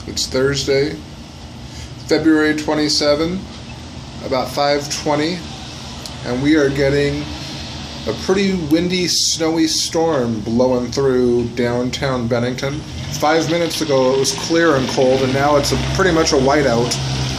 It's Thursday, February 27, about 5:20, and we are getting a pretty windy, snowy storm blowing through downtown Bennington. 5 minutes ago it was clear and cold, and now it's pretty much a whiteout.